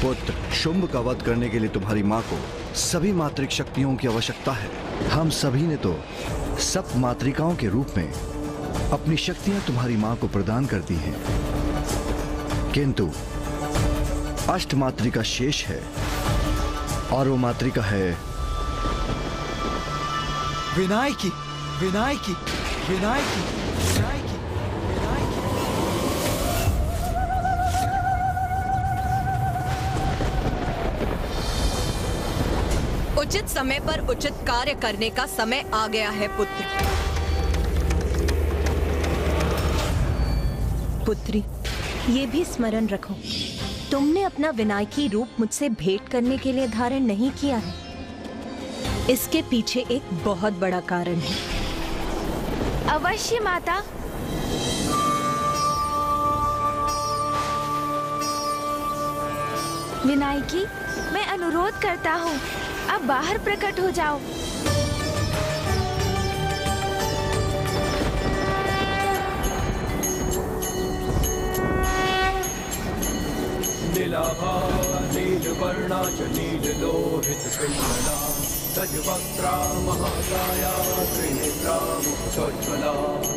पुत्र, शुंभ का वध करने के लिए तुम्हारी माँ को सभी मातृक शक्तियों की आवश्यकता है। हम सभी ने तो सब मातृकाओं के रूप में अपनी शक्तियां तुम्हारी माँ को प्रदान कर दी हैं, किंतु अष्ट मातृका शेष है और वो मातृका है विनायकी, विनायकी, विनायकी, विनायकी, विनायकी। उचित समय पर उचित कार्य करने का समय आ गया है पुत्र। पुत्री, ये भी स्मरण रखो, तुमने अपना विनायकी रूप मुझसे भेंट करने के लिए धारण नहीं किया है। इसके पीछे एक बहुत बड़ा कारण है। अवश्य माता। विनायकी, मैं अनुरोध करता हूँ, अब बाहर प्रकट हो जाओ। नीलाभा नीलवर्णा च नीललोहित पिङ्गला तजवक्त्रा महाकाया त्रिनेत्रा मुक्तोज्ज्वला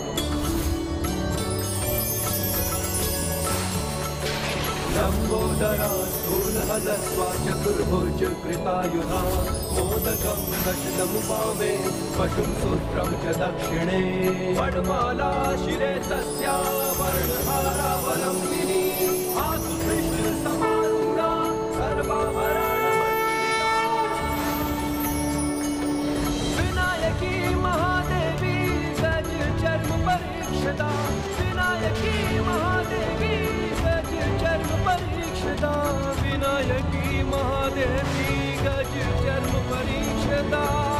लम्बोदरा स्थूलहलस्वा चतुर्भुज कृपायुधा मोदकं दशनमुपामे पशुं सूत्रं च दक्षिणे वनमाला शिरे तस्या वर्णहारावलम्बिनी आसु कृष्णसमारूढा सर्वाभरणमण्डिता विनायकी महादेवी गज चर्म परीक्षिता विनायकी महादेवी चर्म परीक्षिता विनायकी महादेवी गज चर्म परीक्षिता।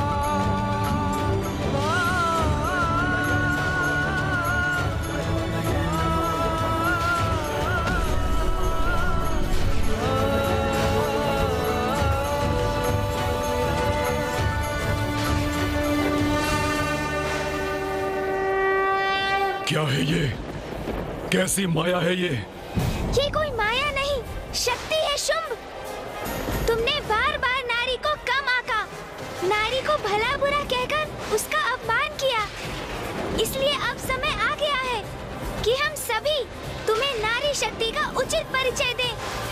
क्या है ये? कैसी माया है ये? ये कोई माया नहीं, शक्ति है शुंभ। तुमने बार बार नारी को कम आका, नारी को भला बुरा कहकर उसका अपमान किया। इसलिए अब समय आ गया है कि हम सभी तुम्हें नारी शक्ति का उचित परिचय दें।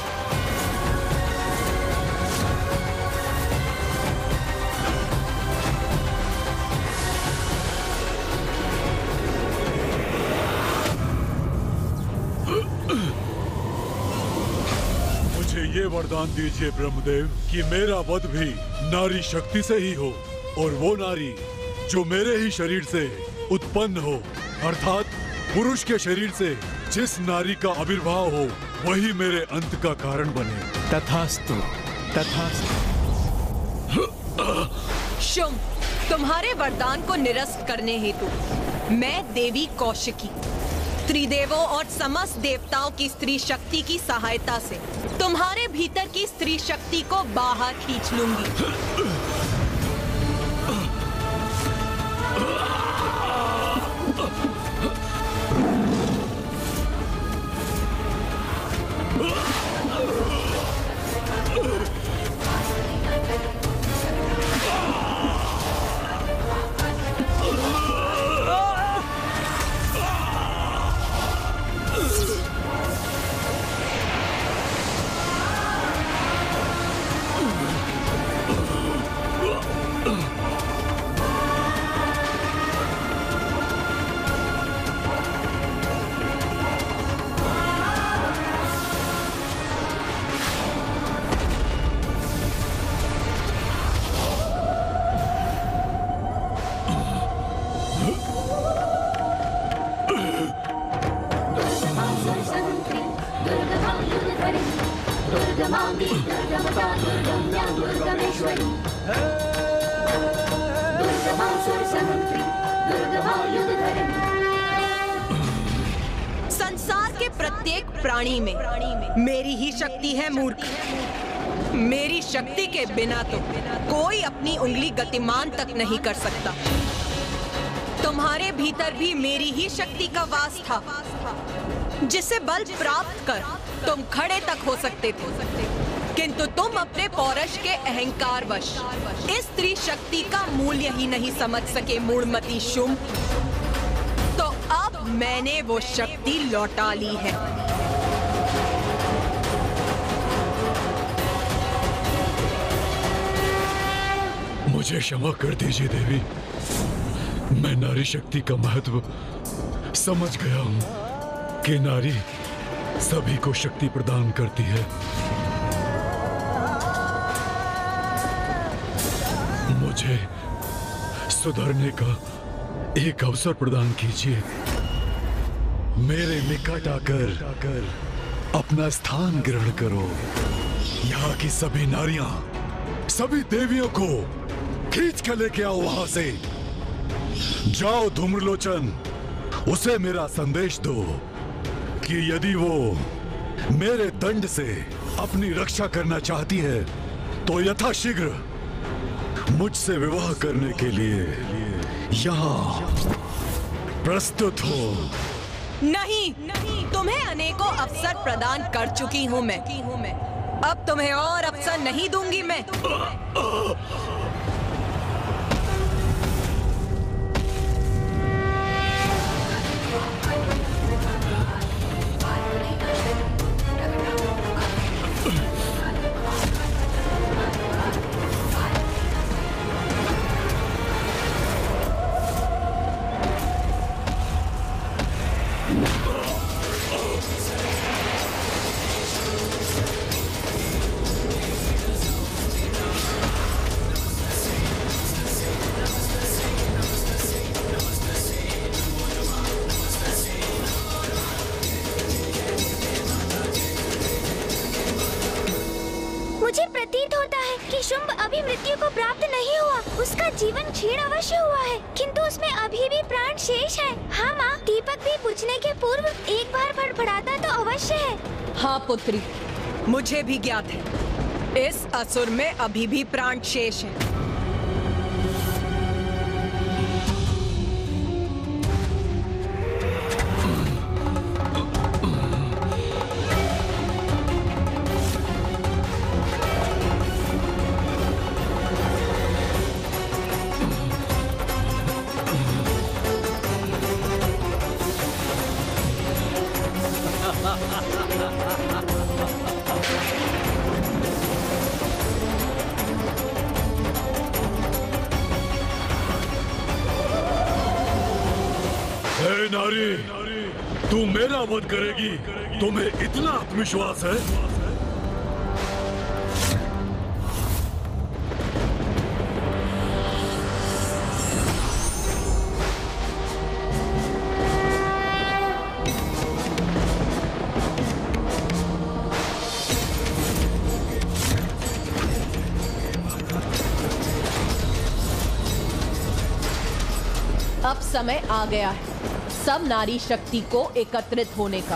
ये वरदान दीजिए ब्रह्मदेव कि मेरा वध भी नारी शक्ति से ही हो, और वो नारी जो मेरे ही शरीर से उत्पन्न हो, अर्थात पुरुष के शरीर से जिस नारी का आविर्भाव हो वही मेरे अंत का कारण बने। तथास्तु, तथास्तु। शुंभ, तुम्हारे वरदान को निरस्त करने हेतु मैं देवी कौशिकी त्रिदेवों और समस्त देवताओं की स्त्री शक्ति की सहायता से तुम्हारे भीतर की स्त्री शक्ति को बाहर खींच लूंगी। संसार के प्रत्येक प्राणी में मेरी ही शक्ति है मूर्ख। मेरी शक्ति के बिना तो कोई अपनी उंगली गतिमान तक नहीं कर सकता। तुम्हारे भीतर भी मेरी ही शक्ति का वास था, जिसे बल प्राप्त कर तुम खड़े तक हो सकते थे। किंतु तुम अपने पौरुष के अहंकारवश इस स्त्री शक्ति का मूल्य ही नहीं समझ सके मूढ़मती शुंभ। तो अब मैंने वो शक्ति लौटा ली है। मुझे क्षमा कर दीजिए देवी, मैं नारी शक्ति का महत्व समझ गया हूं कि नारी सभी को शक्ति प्रदान करती है। मुझे सुधरने का एक अवसर प्रदान कीजिए। मेरे निकट आकर अपना स्थान ग्रहण करो। यहाँ की सभी नारियां, सभी देवियों को खींच कर लेके आओ वहां से। जाओ धूम्रलोचन, उसे मेरा संदेश दो कि यदि वो मेरे दंड से अपनी रक्षा करना चाहती है तो यथाशीघ्र मुझसे विवाह करने के लिए यहाँ प्रस्तुत हो। नहीं, तुम्हें अनेकों अवसर प्रदान कर चुकी हूँ मैं। अब तुम्हें और अवसर नहीं दूंगी मैं। मुझे प्रतीत होता है कि शुंभ अभी मृत्यु को प्राप्त नहीं हुआ। उसका जीवन क्षीण अवश्य हुआ है, किंतु उसमें अभी भी प्राण शेष है। हाँ माँ, दीपक भी बुझने के पूर्व एक बार फड़फड़ाता तो अवश्य है। हाँ पुत्री, मुझे भी ज्ञात है, इस असुर में अभी भी प्राण शेष है। हे नारी, तू मेरा वध करेगी? तुम्हें इतना आत्मविश्वास है? अब समय आ गया है सब नारी शक्ति को एकत्रित होने का।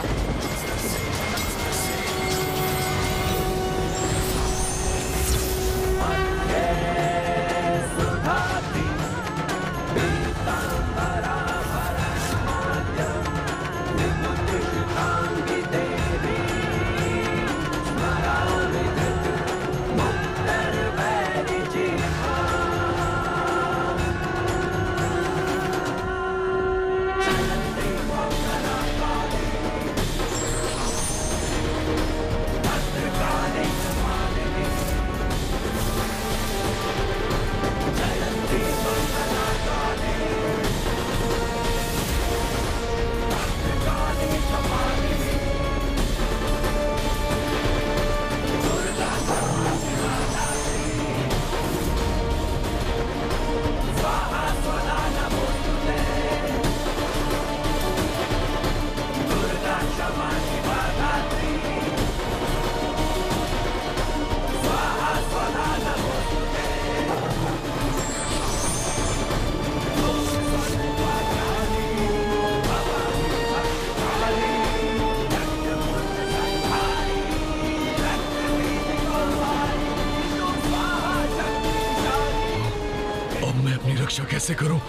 रक्षा कैसे करूं?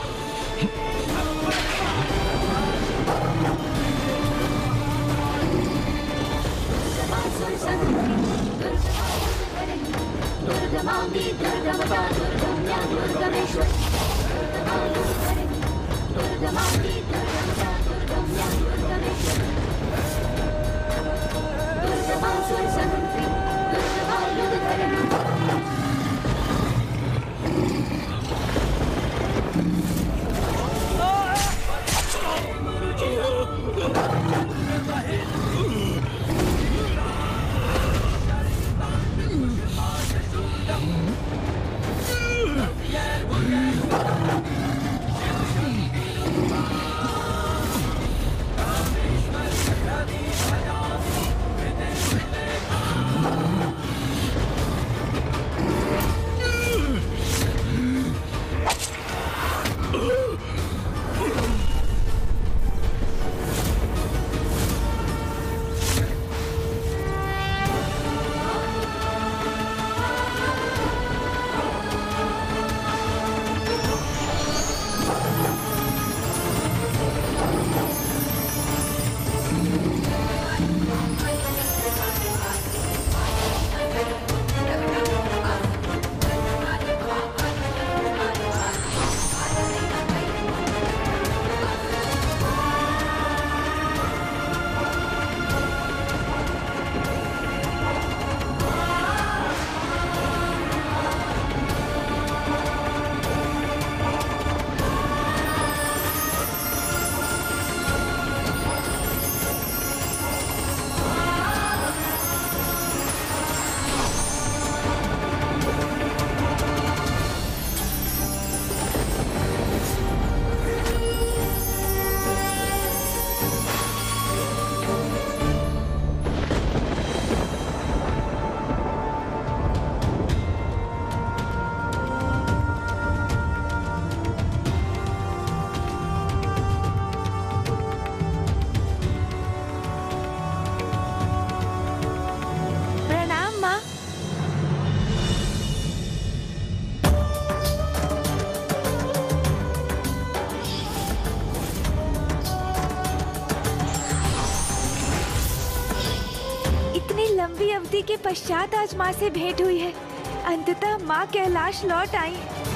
लंबी अवधि के पश्चात आज माँ से भेंट हुई है। अंततः माँ कैलाश लौट आई।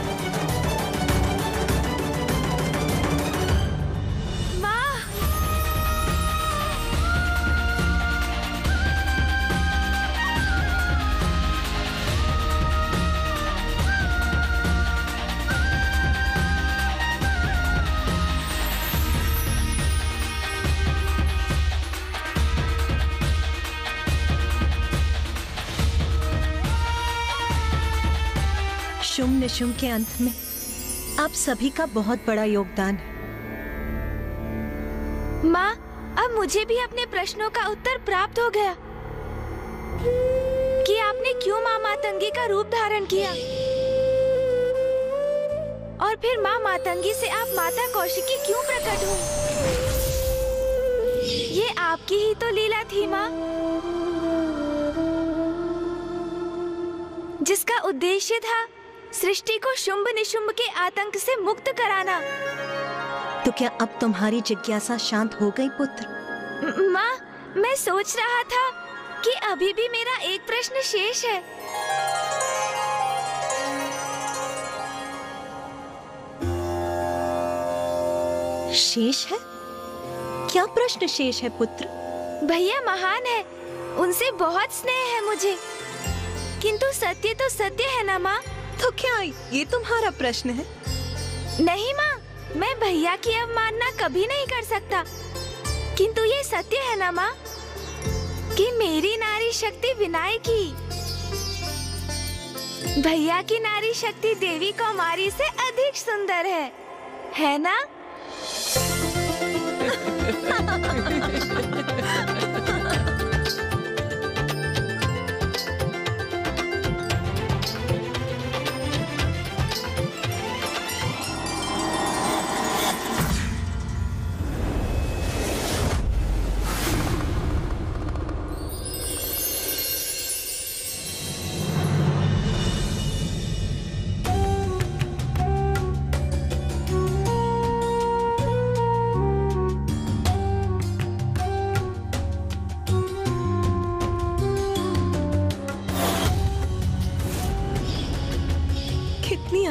माँ! शुंभ निशुंभ के अंत में आप सभी का बहुत बड़ा योगदान है। माँ, अब मुझे भी अपने प्रश्नों का उत्तर प्राप्त हो गया कि आपने क्यों माँ मातंगी का रूप धारण किया और फिर माँ मातंगी से आप माता कौशिकी क्यों प्रकट हुई। ये आपकी ही तो लीला थी माँ, जिसका उद्देश्य था सृष्टि को शुंभ निशुंभ के आतंक से मुक्त कराना। तो क्या अब तुम्हारी जिज्ञासा शांत हो गई पुत्र? माँ, मैं सोच रहा था कि अभी भी मेरा एक प्रश्न शेष है। शेष है? क्या प्रश्न शेष है पुत्र? भैया महान है, उनसे बहुत स्नेह है मुझे, किंतु सत्य तो सत्य है ना माँ। तो क्या ये तुम्हारा प्रश्न है? नहीं माँ, मैं भैया की अवमानना कभी नहीं कर सकता, किंतु ये सत्य है ना माँ कि मेरी नारी शक्ति विनायकी भैया की नारी शक्ति देवी कौमारी से अधिक सुंदर है ना?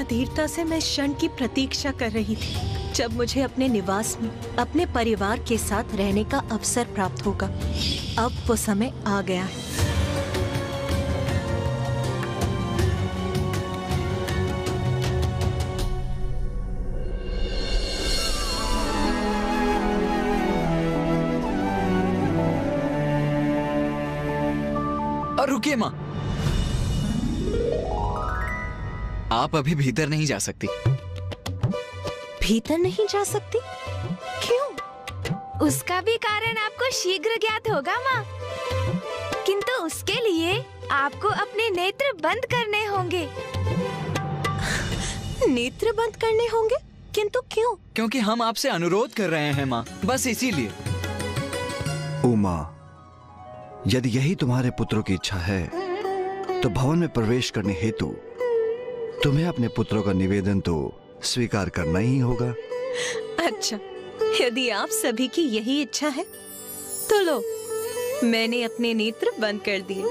अधीरता से मैं क्षण की प्रतीक्षा कर रही थी जब मुझे अपने निवास में अपने परिवार के साथ रहने का अवसर प्राप्त होगा। अब वो समय आ गया है। और रुकिए माँ, आप अभी भीतर नहीं जा सकती। भीतर नहीं जा सकती? क्यों? उसका भी कारण आपको शीघ्र ज्ञात होगा माँ, किंतु उसके लिए आपको अपने नेत्र बंद करने होंगे। नेत्र बंद करने होंगे? किंतु क्यों? क्योंकि हम आपसे अनुरोध कर रहे हैं माँ, बस इसीलिए। उमा, यदि यही तुम्हारे पुत्रों की इच्छा है तो भवन में प्रवेश करने हेतु तुम्हें अपने पुत्रों का निवेदन तो स्वीकार करना ही होगा। अच्छा, यदि आप सभी की यही इच्छा है तो लो, मैंने अपने नेत्र बंद कर दिए।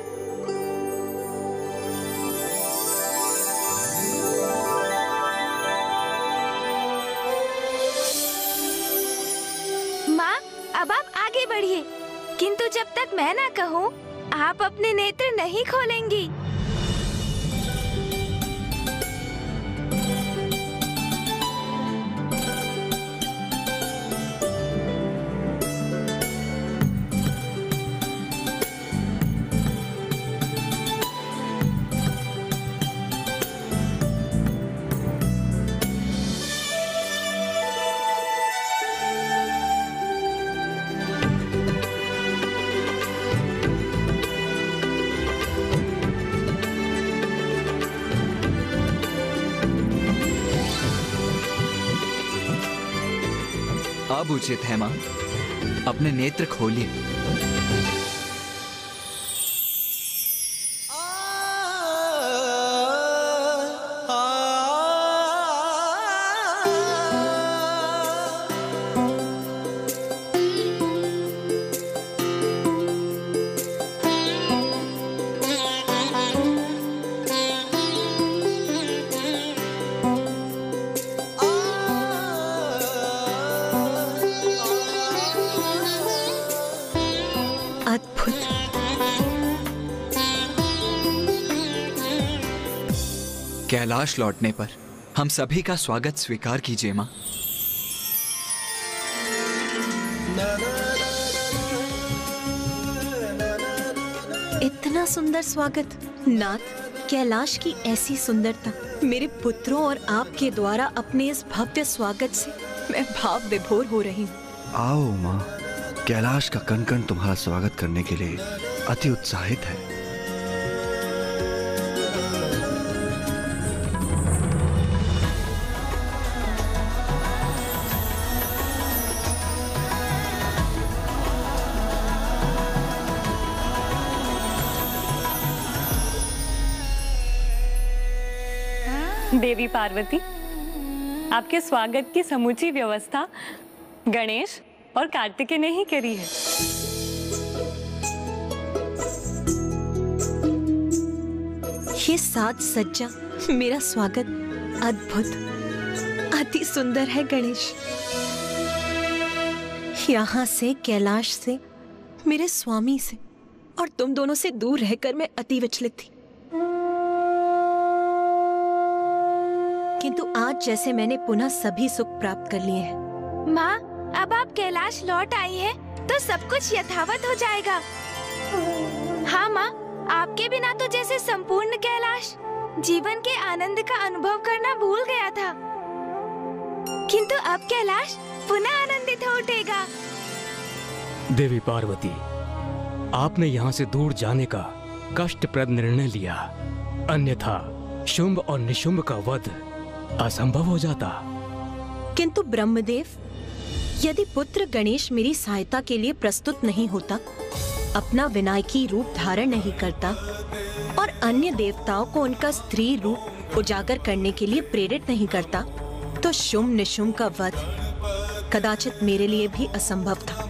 माँ, अब आप आगे बढ़िए, किंतु जब तक मैं ना कहूँ आप अपने नेत्र नहीं खोलेंगी। अब उचित है माँ, अपने नेत्र खोलिए। कैलाश लौटने पर हम सभी का स्वागत स्वीकार कीजिए माँ। इतना सुंदर स्वागत नाथ, कैलाश की ऐसी सुंदरता, मेरे पुत्रों और आपके द्वारा अपने इस भव्य स्वागत से मैं भाव विभोर हो रही हूँ। आओ माँ, कैलाश का कण कण तुम्हारा स्वागत करने के लिए अति उत्साहित है। देवी पार्वती, आपके स्वागत की समूची व्यवस्था गणेश और कार्तिकेय ने ही करी है। ये साज सज्जा, मेरा स्वागत अद्भुत, अति सुंदर है गणेश। यहाँ से, कैलाश से, मेरे स्वामी से और तुम दोनों से दूर रहकर मैं अति विचलित थी, किंतु आज जैसे मैंने पुनः सभी सुख प्राप्त कर लिए हैं। माँ, अब आप कैलाश लौट आई हैं, तो सब कुछ यथावत हो जाएगा। हाँ माँ, आपके बिना तो जैसे संपूर्ण कैलाश जीवन के आनंद का अनुभव करना भूल गया था, किंतु अब कैलाश पुनः आनंदित हो उठेगा। देवी पार्वती, आपने यहाँ से दूर जाने का कष्टप्रद निर्णय लिया, अन्यथा शुंभ और निशुंभ का वध असंभव हो जाता। किंतु ब्रह्मदेव, यदि पुत्र गणेश मेरी सहायता के लिए प्रस्तुत नहीं होता, अपना विनायकी रूप धारण नहीं करता और अन्य देवताओं को उनका स्त्री रूप उजागर करने के लिए प्रेरित नहीं करता, तो शुंभ निशुंभ का वध कदाचित मेरे लिए भी असंभव था।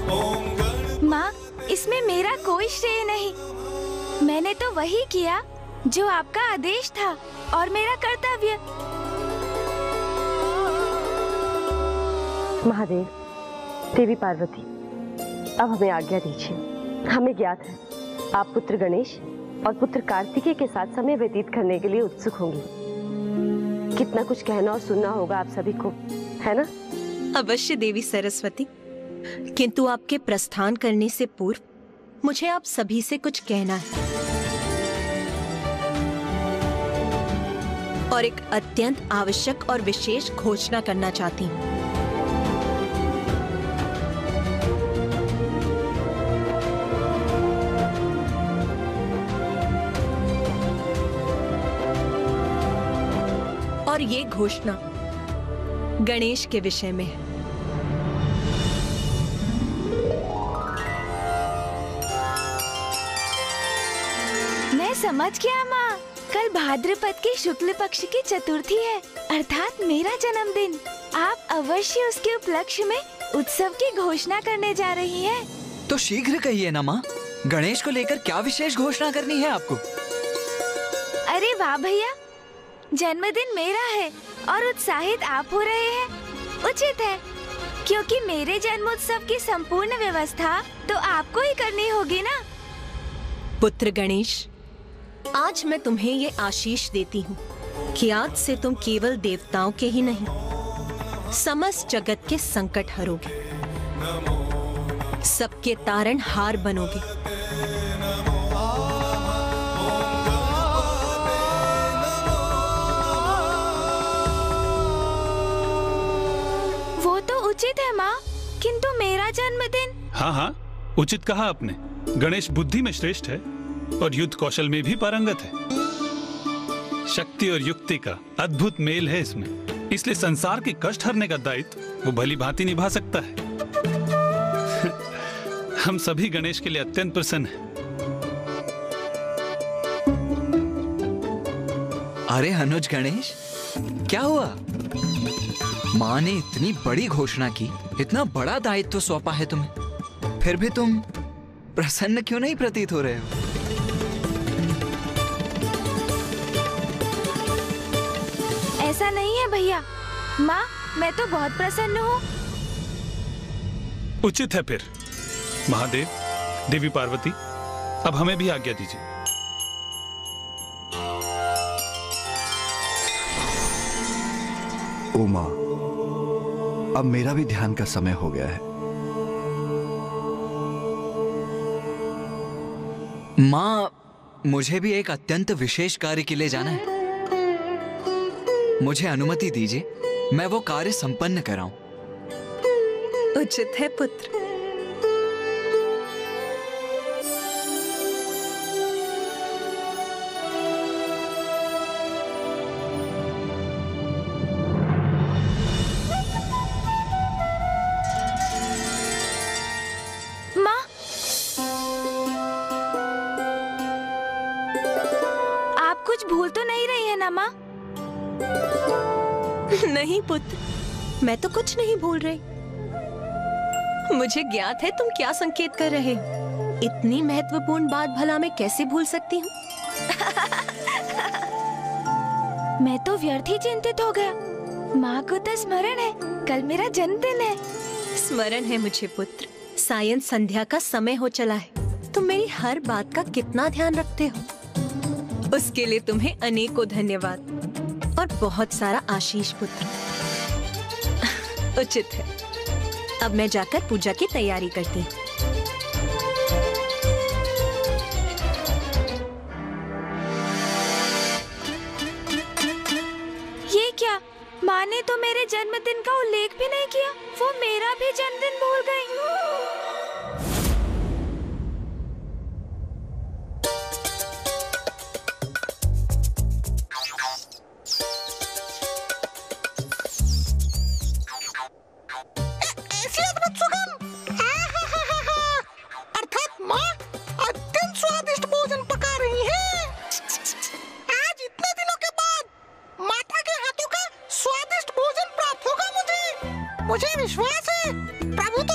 माँ, इसमें मेरा कोई श्रेय नहीं। मैंने तो वही किया जो आपका आदेश था और मेरा कर्तव्य। महादेव, देवी पार्वती, अब हमें आज्ञा दीजिए। हमें ज्ञात है आप पुत्र गणेश और पुत्र कार्तिकेय के साथ समय व्यतीत करने के लिए उत्सुक होंगी। कितना कुछ कहना और सुनना होगा आप सभी को, है ना? अवश्य देवी सरस्वती, किंतु आपके प्रस्थान करने से पूर्व मुझे आप सभी से कुछ कहना है और एक अत्यंत आवश्यक और विशेष घोषणा करना चाहती हूँ। और ये घोषणा गणेश के विषय में है। मैं समझ गया माँ। कल भाद्रपद की शुक्ल पक्ष की चतुर्थी है, अर्थात मेरा जन्मदिन। आप अवश्य उसके उपलक्ष्य में उत्सव की घोषणा करने जा रही हैं। तो शीघ्र कहिए ना माँ, गणेश को लेकर क्या विशेष घोषणा करनी है आपको? अरे वाह भैया, जन्मदिन मेरा है और उत्साहित आप हो रहे हैं। उचित है, क्योंकि मेरे जन्मोत्सव की संपूर्ण व्यवस्था तो आपको ही करनी होगी ना। पुत्र गणेश, आज मैं तुम्हें ये आशीष देती हूँ कि आज से तुम केवल देवताओं के ही नहीं, समस्त जगत के संकट हरोगे, सबके तारणहार बनोगे। वो तो उचित है माँ, किंतु मेरा जन्मदिन। हाँ हाँ, उचित कहा आपने। गणेश बुद्धि में श्रेष्ठ है और युद्ध कौशल में भी पारंगत है। शक्ति और युक्ति का अद्भुत मेल है इसमें, इसलिए संसार के कष्ट हरने का दायित्व वो भली भांति निभा सकता है। हम सभी गणेश के लिए अत्यंत प्रसन्न हैं। अरे अनुज गणेश, क्या हुआ? माँ ने इतनी बड़ी घोषणा की, इतना बड़ा दायित्व सौंपा है तुम्हें, फिर भी तुम प्रसन्न क्यों नहीं प्रतीत हो रहे हो? ऐसा नहीं है भैया, माँ मैं तो बहुत प्रसन्न हूँ। उचित है फिर। महादेव, देवी पार्वती, अब हमें भी आज्ञा दीजिए। उमा, अब मेरा भी ध्यान का समय हो गया है। माँ, मुझे भी एक अत्यंत विशेष कार्य के लिए जाना है। मुझे अनुमति दीजिए, मैं वो कार्य संपन्न कराऊं। उचित है पुत्र। माँ, आप कुछ भूल तो नहीं रही है ना माँ? नहीं पुत्र, मैं तो कुछ नहीं भूल रही। मुझे ज्ञात है तुम क्या संकेत कर रहे हो। इतनी महत्वपूर्ण बात भला मैं कैसे भूल सकती हूँ? मैं तो व्यर्थ ही चिंतित हो गया। माँ को तो स्मरण है, कल मेरा जन्मदिन है। स्मरण है मुझे पुत्र, सायं संध्या का समय हो चला है। तुम मेरी हर बात का कितना ध्यान रखते हो, उसके लिए तुम्हें अनेकों धन्यवाद और बहुत सारा आशीष पुत्र। उचित है, अब मैं जाकर पूजा की तैयारी करती हूँ। ये क्या, माँ ने तो मेरे जन्मदिन का उल्लेख भी नहीं किया। वो मेरा भी जन्मदिन भूल गई। अर्थात माँ अत्यंत स्वादिष्ट भोजन पका रही है। आज इतने दिनों के बाद माता के हाथों का स्वादिष्ट भोजन प्राप्त होगा मुझे। मुझे विश्वास है प्रभु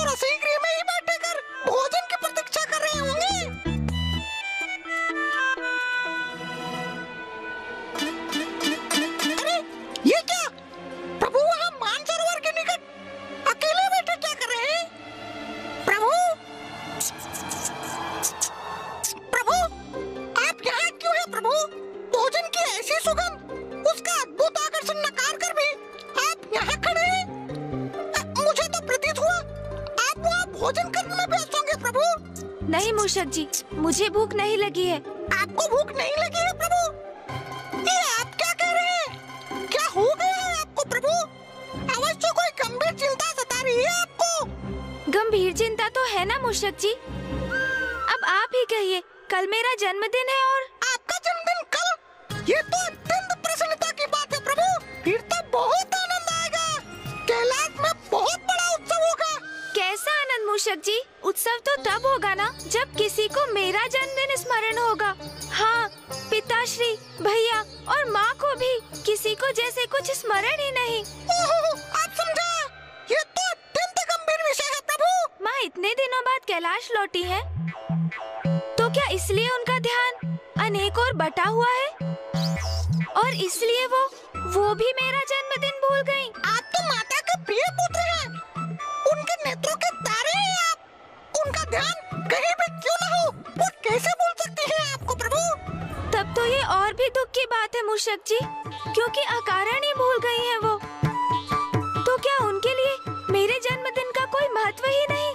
मूषक जी, मुझे भूख नहीं लगी है। आपको भूख नहीं लगी है प्रभु? ये आप क्या कह रहे हैं? क्या हो गया है आपको प्रभु? अवश्य कोई गंभीर चिंता सता रही है आपको। गंभीर चिंता तो है ना मूषक जी। अब आप ही कहिए, कल मेरा जन्मदिन है और आपका जन्मदिन कल? ये तो अत्यंत प्रसन्नता की बात है प्रभु। फिर तो बहुत आनंद आएगा। कैलाश में बहुत बड़ा उत्सव होगा। कैसा आनंद मूषक जी? उत्सव तो तब होगा ना जब किसी को मेरा जन्मदिन स्मरण होगा। हाँ, पिताश्री, भैया और माँ को भी किसी को जैसे कुछ स्मरण ही नहीं। आप समझा? ये तो अत्यंत गंभीर विषय है प्रभु। माँ इतने दिनों बाद कैलाश लौटी है, तो क्या इसलिए उनका ध्यान अनेक और बटा हुआ है और इसलिए वो भी मेरा जन्मदिन भूल गयी? आप तो माता के प्रिय पुत्र हैं। उनके नेत्रों के तारे हैं आप। उनका ध्यान कहीं भी क्यों न हो, वो कैसे भूल सकती हैं आपको प्रभु? तब तो ये और भी दुख की बात है मूषक जी, क्योंकि अकारण ही भूल गई है वो। तो क्या उनके लिए मेरे जन्मदिन का कोई महत्व ही नहीं?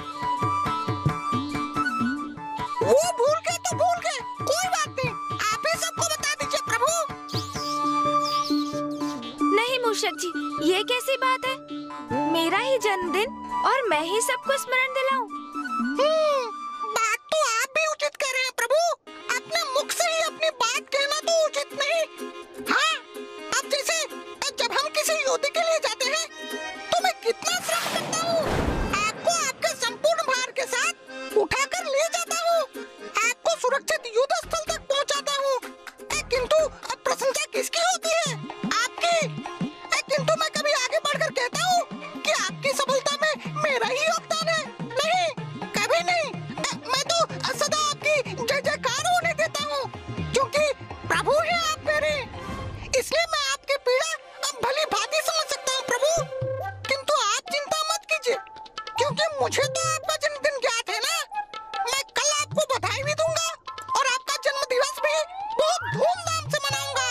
वो भूल गए तो भूल गए, कोई बात नहीं। आप ही सबको बता दीजिए प्रभु। नहीं मूषक जी, ये कैसी बात है? मेरा ही जन्मदिन और मैं ही सबको स्मरण दिलाऊं? बात तो आप भी उचित कह रहे हैं प्रभु। अपने मुख से ही अपनी बात कहना तो उचित नहीं। हाँ, अब जैसे जब हम किसी युद्ध के लिए जाते हैं तो मैं कितना श्रम करता हूँ। आपको आपके संपूर्ण भार के साथ उठाकर ले जाता हूँ, आपको सुरक्षित युद्ध स्थल तक पहुँचाता हूँ। किंतु प्रशंसा किसकी होती है? आपकी। किंतु मैं कभी आगे बढ़कर कहता हूँ कि आपकी सफलता में मेरा ही योगदान है? नहीं, कभी नहीं। मैं तो सदा आपकी जय जयकार होने देता हूँ, क्योंकि प्रभु है आप मेरे। इसलिए मैं आपकी पीड़ा भली भांति समझ सकता हूँ प्रभु। किंतु आप चिंता मत कीजिए, क्योंकि मुझे तो आपका जन्मदिन ज्ञात है ना। मैं कल आपको बधाई भी दूंगा और आपका जन्म दिवस भी बहुत धूमधाम से मनाऊंगा।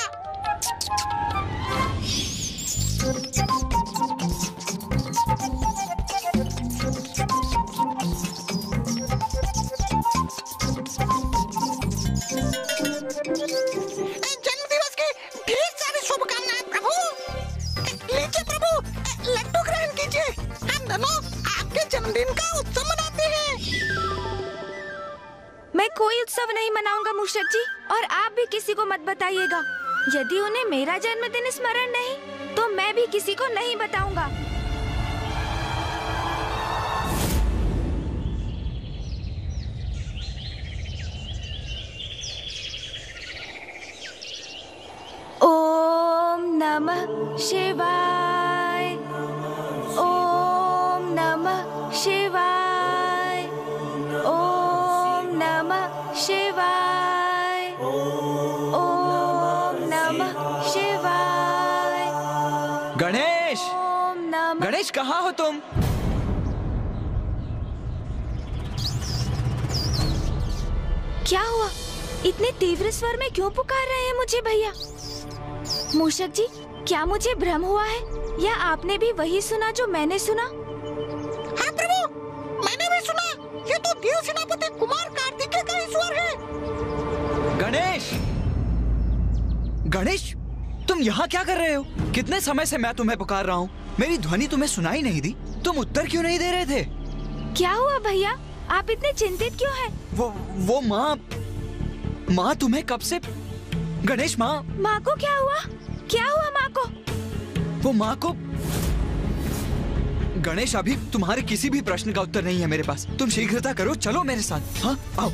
जन्म दिवस की ढेर सारी शुभकामनाएं प्रभु। लीजिए प्रभु, लड्डू ग्रहण कीजिए। हम दोनों आपके जन्मदिन का उत्सव मनाते हैं। मैं कोई उत्सव नहीं मनाऊंगा मूषक जी, और आप भी किसी को मत बताइएगा। यदि उन्हें मेरा जन्मदिन स्मरण नहीं, तो मैं भी किसी को नहीं बताऊंगा। ओम नमः शिवाय, ओम नमः शिवाय, ओम नमः शिवाय, ओम नमः शिवाय। गणेश! ओम नमः। गणेश, कहाँ हो तुम? क्या हुआ? इतने तीव्र स्वर में क्यों पुकार रहे हैं मुझे भैया? मूषक जी, क्या मुझे भ्रम हुआ है, या आपने भी वही सुना जो मैंने सुना? हाँ प्रभु, मैंने भी सुना। ये तो देव सेनापति कुमार कार्तिकेय का ही स्वर है। गणेश! गणेश, तुम यहाँ क्या कर रहे हो? कितने समय से मैं तुम्हें पुकार रहा हूँ। मेरी ध्वनि तुम्हें सुनाई नहीं दी। तुम उत्तर क्यों नहीं दे रहे थे? क्या हुआ भैया, आप इतने चिंतित क्यों हैं? वो माँ तुम्हें कब से? गणेश, माँ को क्या हुआ? क्या हुआ माँ को? वो माँ को गणेश, अभी तुम्हारे किसी भी प्रश्न का उत्तर नहीं है मेरे पास। तुम शीघ्रता करो, चलो मेरे साथ। हाँ, आओ।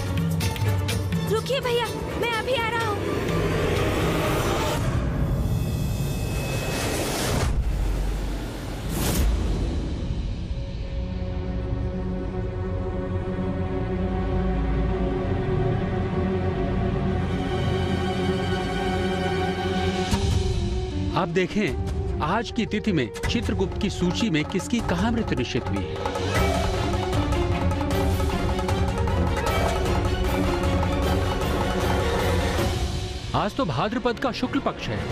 रुकिए भैया, मैं अभी आ रहा हूँ। आप देखें, आज की तिथि में चित्रगुप्त की सूची में किसकी कहाँ मृत्यु निश्चित हुई है। आज तो भाद्रपद का शुक्ल पक्ष है।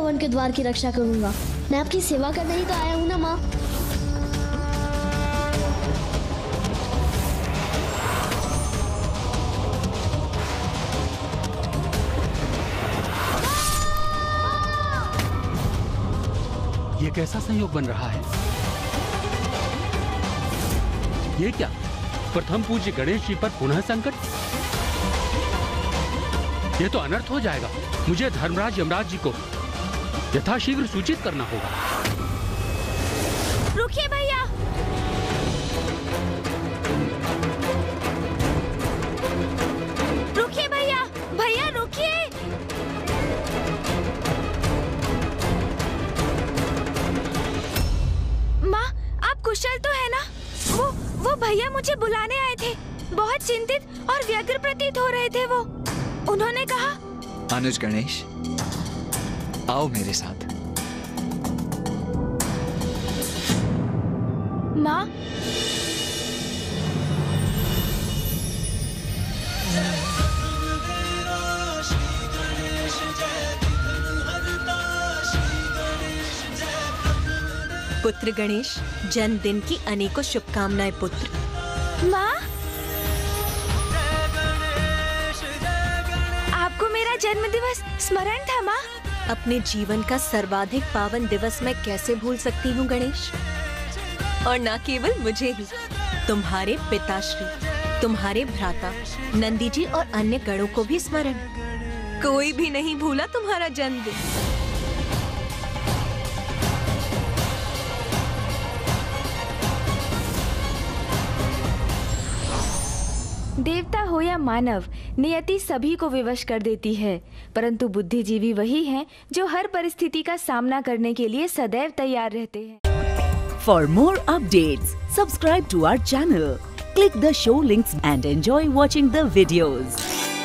भवन के द्वार की रक्षा करूंगा। मैं आपकी सेवा करने ही तो आया हूँ ना माँ। ये कैसा संयोग बन रहा है? ये क्या? प्रथम पूज्य गणेश जी पर पुनः संकट? ये तो अनर्थ हो जाएगा। मुझे धर्मराज यमराज जी को यथाशीघ्र सूचित करना होगा। रुकिए भैया। रुकिए भैया, भैया रुकिए। माँ, आप कुशल तो है ना? वो भैया मुझे बुलाने आए थे। बहुत चिंतित और व्यग्र प्रतीत हो रहे थे वो। उन्होंने कहा, अनुज गणेश, आओ मेरे साथ। माँ, पुत्र गणेश, जन्मदिन की अनेकों शुभकामनाएं पुत्र। माँ, आपको मेरा जन्म दिवस स्मरण था माँ? अपने जीवन का सर्वाधिक पावन दिवस मैं कैसे भूल सकती हूँ गणेश? और न केवल मुझे ही, तुम्हारे पिताश्री, तुम्हारे भ्राता नंदी जी और अन्य गणों को भी स्मरण। कोई भी नहीं भूला तुम्हारा जन्मदिन। देवता हो या मानव, नियति सभी को विवश कर देती है, परंतु बुद्धिजीवी वही हैं जो हर परिस्थिति का सामना करने के लिए सदैव तैयार रहते हैं। For more updates, subscribe to our channel, click the show links and enjoy watching the videos.